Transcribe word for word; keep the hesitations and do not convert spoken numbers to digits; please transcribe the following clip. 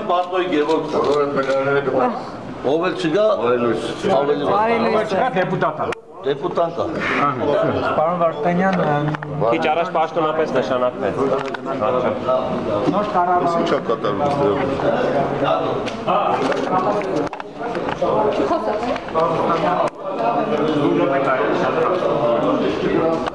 ბატონი გეგოქცა. ოველჩიგა? ოველუს. ოველჩიგა დეპუტატა. Deputanta. Պարոն Վարդանյան, քիչ առաջ պաշտոնապես նշանակվեց։ նոր կառավարություն Ինչ է կատարվում այստեղ։ Խոսա։